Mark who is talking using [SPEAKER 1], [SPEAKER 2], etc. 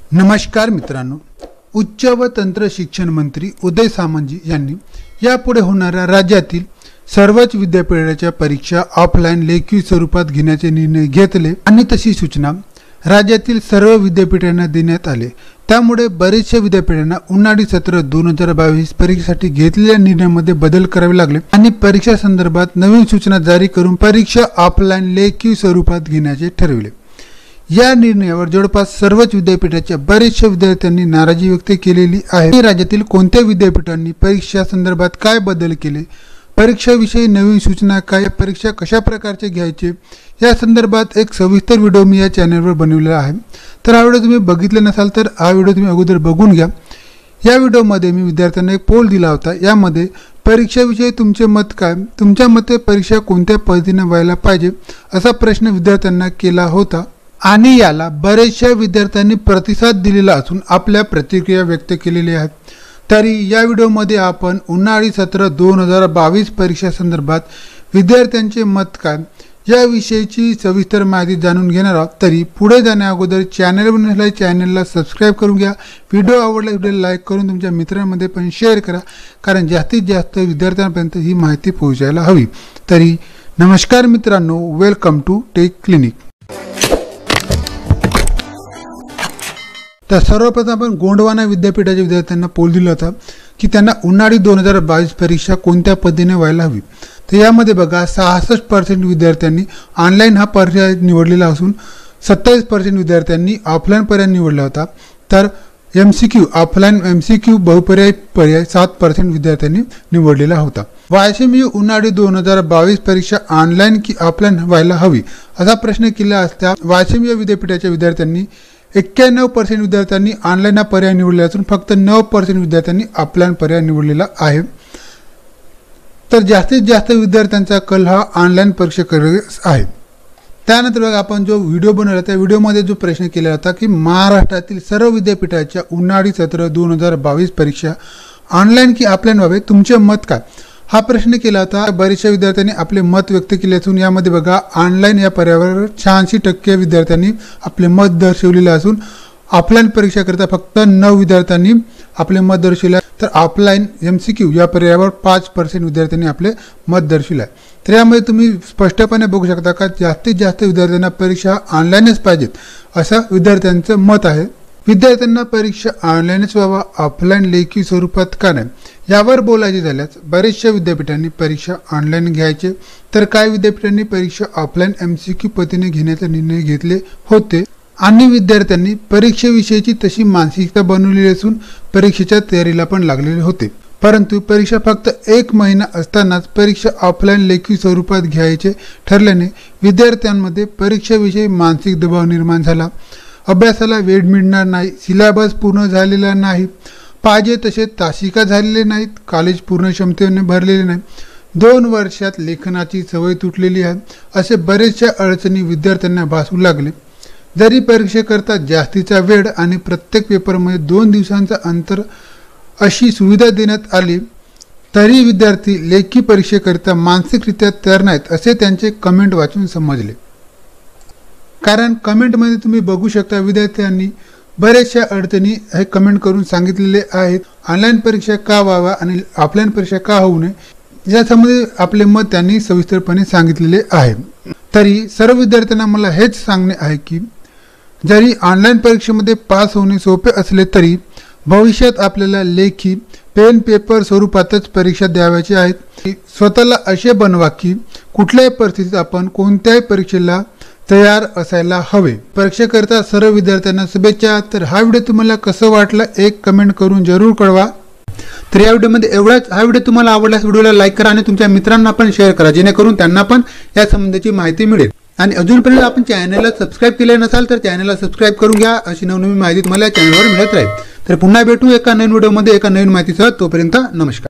[SPEAKER 1] नमस्कार मित्रांनो, उच्च व तंत्र शिक्षण मंत्री उदय सामंत यांनी यापुढे होणाऱ्या राज्यातील सर्वच विद्यापीठाच्या परीक्षा ऑफलाइन लेखी स्वरूपात घेण्याचे निर्णय घेतले आणि तशी सूचना राज्यातील सर्व विद्यापीठांना देण्यात आले। त्यामुळे बरेचशा विद्यापीठांना उन्हाळी सत्र 2022 परीक्षेसाठी घेतलेल्या निर्णयामध्ये बदल करावे लागले आणि परीक्षा संदर्भात नवीन सूचना जारी करून परीक्षा ऑफलाइन लेखी स्वरूपात घेण्याचे ठरविले। या निर्णयावर जवळपास सर्वच विद्यापीठाच्या बरेचशा विद्यार्थ्यांनी नाराजी व्यक्त केलेली आहे। राज्यातील कोणत्या विद्यापीठांनी परीक्षा संदर्भात काय बदल केले, परीक्षाविषयी नवीन सूचना काय, परीक्षा कशा प्रकारचे घ्यायचे या संदर्भात एक सविस्तर व्हिडिओ मी या चॅनलवर बनवलेला आहे। तर हा व्हिडिओ तुम्ही बघितला नसाल तर हा व्हिडिओ तुम्ही अगोदर बघून घ्या। या व्हिडिओमध्ये मी विद्यार्थ्यांना एक पोल दिला होता। यामध्ये परीक्षेविषयी तुमचे मत काय, तुमच्या मते परीक्षा कोणत्या पद्धतीने व्हायला पाहिजे असा प्रश्न विद्यार्थ्यांना केला होता आणि याला बरेचशा विद्यार्थ्यांनी प्रतिसाद दिलेला असून आपल्या प्रतिक्रिया व्यक्त केलेल्या आहेत। तरी या व्हिडिओमध्ये आपण उन्हाळी सत्र 2022 परीक्षा संदर्भात विद्यार्थ्यांचे मत काय याविषयीची सविस्तर माहिती जाणून घेणार आहोत। तरी पुढे जाण्या अगोदर चॅनलला सबस्क्राइब करून घ्या। व्हिडिओ आवडला व्हिडिओला लाईक करून तुमच्या मित्रांमध्ये पण शेअर करा, कारण जास्तीत जास्त विद्यार्थ्यांपर्यंत ही माहिती पोहोचायला हवी। तरी नमस्कार मित्रांनो, वेलकम टू टेक क्लिनिक। तर सर्वप्रथम आपण गोंडवाना विद्यापीठाच्या विद्यार्थ्यांना पोल दिला होता की त्यांना उन्हाळी 2022 परीक्षा कोणत्या पद्धतीने व्हायला हवी। तर यामध्ये बघा 66% विद्यार्थ्यांनी ऑनलाइन हा पर्याय निवडलेला असून 27% विद्यार्थ्यांनी ऑफलाइन पर्याय निवडला होता। तर MCQ ऑफलाइन MCQ बहुपर्याय पर्याय 7% विद्यार्थ्यांनी निवडलेला होता। वायसीएमयू उन्हाळी 2022 परीक्षा ऑनलाइन की ऑफलाइन व्हायला हवी असा प्रश्न केला असता वायसीएमयू विद्यापीठाच्या विद्यार्थ्यांनी 91% विद्यार्थ्यांनी ऑनलाइन हा पर्याय निवडला असून फक्त 9% विद्यार्थ्यांनी ऑफलाइन पर्याय निवडलेला आहे। तर जास्तीत जास्त विद्यार्थ्यांचा कल हा ऑनलाइन परीक्षेकडे आहे। त्यानंतर बघा आपण जो व्हिडिओ बनवला त्या व्हिडिओमध्ये जो प्रश्न केला होता की महाराष्ट्रातील सर्व विद्यापीठाच्या उन्हाळी सत्र 2022 परीक्षा ऑनलाइन की ऑफलाइन व्हावे, तुमचे मत काय हा प्रश्न केला होता। बरेचशा विद्यार्थ्यांनी आपले मत व्यक्त केले असून यामध्ये बघा ऑनलाइन या पर्यायावर 86% विद्यार्थ्यांनी आपले मत दर्शवलेले असून ऑफलाइन परीक्षेकरता फक्त 9 विद्यार्थ्यांनी आपले मत दर्शवले। तर ऑफलाइन MCQ या पर्यायावर 5% विद्यार्थ्यांनी आपले मत दर्शवले। तर यामध्ये तुम्ही स्पष्टपणे बघू शकता का जास्तीत जास्त विद्यार्थ्यांना परीक्षा ऑनलाइनच पाहिजेत असं विद्यार्थ्यांचं मत आहे। विद्यार्थ्यांना परीक्षा ऑनलाइनच व्हावा, ऑफलाइन लेखी स्वरूपात का नाही यावर बोलायचे झाल्यास बरेचशा विद्यापीठांनी परीक्षा ऑनलाइन घ्यायचे तर काही विद्यापीठांनी परीक्षा ऑफलाइन MCQ पद्धतीने घेण्याचा निर्णय घेतले होते आणि विद्यार्थ्यांनी परीक्षेविषयीची तशी मानसिकता बनवलेली असून परीक्षेच्या तयारीला पण लागलेले होते। परंतु परीक्षा फक्त 1 महिना असतानाच परीक्षा ऑफलाइन लेखी स्वरूपात घ्यायचे ठरल्याने विद्यार्थ्यांमध्ये परीक्षेविषयी मानसिक दबाव निर्माण झाला। अभ्यासाला वेळ मिळणार नाही, सिलेबस पूर्ण झालेला नाही, पाहिजे तसे तासिका झालेले नाहीत, कॉलेज पूर्ण क्षमतेने भरलेले नाही, 2 वर्षात लेखनाची सवय तुटलेली आहे, असे बरेचशा अडचणी विद्यार्थ्यांना भासू लागले। जरी परीक्षेकरता जास्तीचा वेळ आणि प्रत्येक पेपरमध्ये 2 दिवसांचा अंतर अशी सुविधा देण्यात आली तरी विद्यार्थी लेखी परीक्षेकरता मानसिकरित्या तयार नाहीत असे त्यांचे कमेंट वाचून समजले। कारण कमेंटमध्ये तुम्ही बघू शकता विद्यार्थ्यांनी बरेचशा अडचणी हे कमेंट करून सांगितलेले आहेत। ऑनलाइन परीक्षा का व्हावा आणि ऑफलाइन परीक्षा का होऊ नये यासंबंधी आपले मत त्यांनी सविस्तरपणे सांगितलेले आहे। तरी सर्व विद्यार्थ्यांना मला हेच सांगणे आहे की जरी ऑनलाइन परीक्षेमध्ये पास होणे सोपे असले तरी भविष्यात आपल्याला लेखी पेन पेपर स्वरूपातच परीक्षा द्यावयाची आहेत। स्वतःला असे बनवा की कुठल्याही परिस्थितीत आपण कोणत्याही परीक्षेला तयार असायला हवे। परीक्षेकरता सर्व विद्यार्थ्यांना शुभेच्छा। तर हा व्हिडिओ तुम्हाला कसं वाटला एक कमेंट करून जरूर कळवा। तर या व्हिडिओमध्ये एवढाच। हा व्हिडिओ तुम्हाला आवडल्यास व्हिडिओला लाईक करा आणि तुमच्या मित्रांना पण शेअर करा जेणेकरून त्यांना पण या संबंधीची माहिती मिळेल। आणि अजूनपर्यंत आपण चॅनलला सबस्क्राइब केले नसाल तर चॅनलला सबस्क्राइब करून घ्या, अशी नवनवीन माहिती तुम्हाला चॅनलवर मिळत राहील। तर पुन्हा भेटू एका नवीन व्हिडिओमध्ये एका नवीन माहितीसह। तोपर्यंत नमस्कार।